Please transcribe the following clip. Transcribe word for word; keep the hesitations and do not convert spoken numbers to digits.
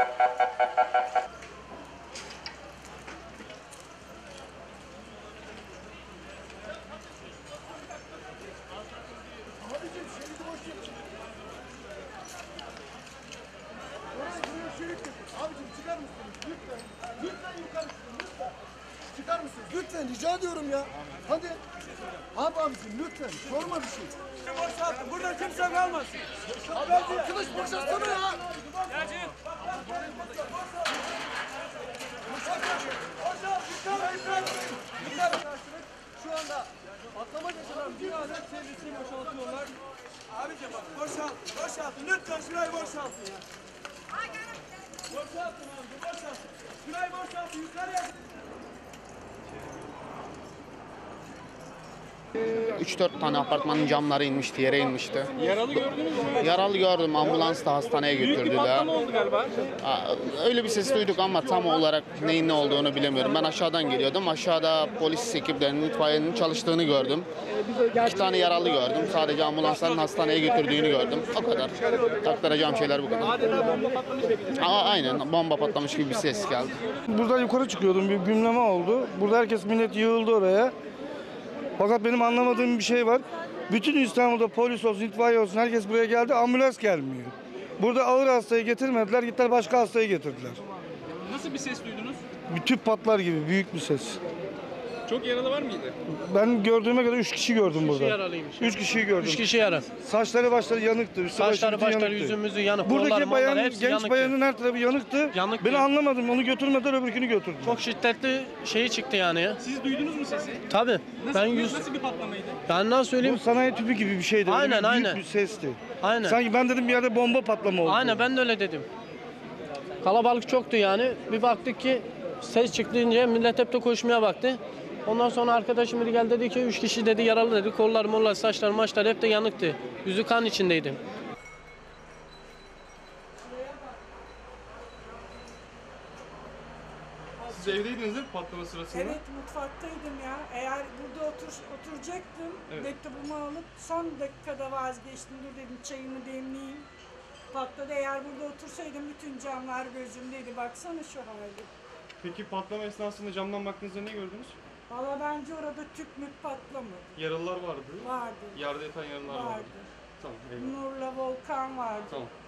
Abicim çıkar mısınız? Lütfen. Lütfen yukarı çıkın. Lütfen. Çıkar mısınız? Lütfen rica ediyorum ya. Hadi. Abi abicim lütfen. Sorma bir şey. Boşaltın. Burada kimse kalmasın. Haberci. Arkadaş boşaltsana ya. Gerçi. Şu anda atlama yaşanan binalar çevresini boşaltıyorlar. Abicim bak boşaltın. Boşaltın. Lütfen şurayı boşaltın ya. Boşaltın abi. Boşaltın. Şurayı boşaltın. Yukarıya. üç dört tane apartmanın camları inmişti, yere inmişti. Yaralı gördünüz mü? Yaralı gördüm, ambulans da hastaneye Büyük bir götürdüler. patlama oldu galiba. Aa, Öyle bir ses duyduk ama tam olarak neyin ne olduğunu bilemiyorum. Ben aşağıdan geliyordum. Aşağıda polis ekiplerinin, itfaiyenin çalıştığını gördüm. İki tane yaralı gördüm. Sadece ambulansların hastaneye götürdüğünü gördüm. O kadar. Aktaracağım şeyler bu kadar. Adeta bomba patlamış şekilde. Aa, aynen bomba patlamış gibi bir ses geldi. Buradan yukarı çıkıyordum, bir gümleme oldu. Burada herkes, millet yığıldı oraya. Fakat benim anlamadığım bir şey var. Bütün İstanbul'da polis olsun, itfaiye olsun, herkes buraya geldi, ambulans gelmiyor. Burada ağır hastayı getirmediler, gittiler başka hastayı getirdiler. Nasıl bir ses duydunuz? Bir tüp patlar gibi büyük bir ses. Çok yaralı var mıydı? Ben gördüğüme göre üç kişi gördüm burada. yaralıymış. Üç kişiyi gördüm. Üç kişi yara. Saçları başları yanıktı. üstü başı Saçları bütün başları yanıktı. yüzümüzü yanık. Kollar, Buradaki mollar, bayan, hepsi genç yanıktı. bayanın her tarafı yanıktı. Yanıktı. Ben anlamadım, onu götürmediler, öbürkünü götürdüler. Çok şiddetli şeyi çıktı yani ya. Siz duydunuz mu sesi? Tabii. Nasıl, Ben yüz... nasıl bir patlamaydı? Ben nasıl Bu söyleyeyim? sanayi tüpü gibi bir şeydi. Aynen, Büyük aynen. bir sesti. Aynen. Sanki ben dedim bir yerde bomba patlama oldu. Aynen ben de öyle dedim. Kalabalık çoktu yani. Bir baktık ki ses çıktığınca millet hep de koşmaya baktı. Ondan sonra arkadaşım biri geldi dedi ki üç kişi dedi yaralı dedi. Kollar mollar saçlar maçlar hep de yanıktı. Yüzü kan içindeydi. Siz evdeydiniz değil mi patlama sırasında? Evet, mutfaktaydım ya. Eğer burada otur, oturacaktım, Evet. mektubumu alıp son dakikada vazgeçtim. Dur dedim, çayımı demleyeyim. Patladı. Eğer burada otursaydım bütün camlar gözümdeydi. Baksana şu halde. Peki patlama esnasında camdan baktığınızda ne gördünüz? Valla bence orada tüp müp patlamadı. Yaralılar vardı. Vardı. Yerde yatan yaralılar vardı. Vardı. Tamam, eyvallah. Nurla Volkan vardı. Tamam.